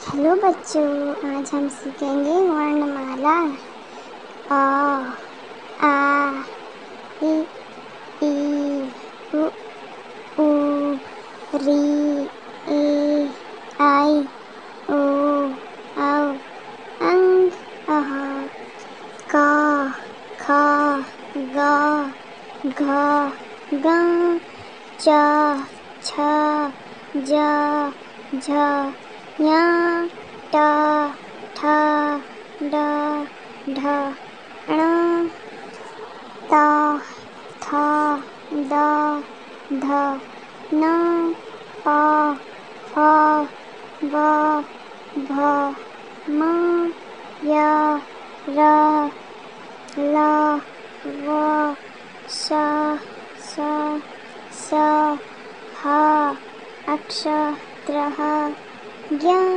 Hello बच्चों, आज हम सीखेंगे वर्णमाला। अ, आ, इ, ई, उ, ऊ, री, ए, आई, ओ, औ, अंग, अह, क, ख, ग, घ, ङ, च, छ, ज, झ, ञ, ट, ठ, ड, ढ, ण, त, थ, द, ध, न, प, फ, ब, भ, म, य, र, ल, व, श, स, स, ह, अक्षत्रः, ज्ञ,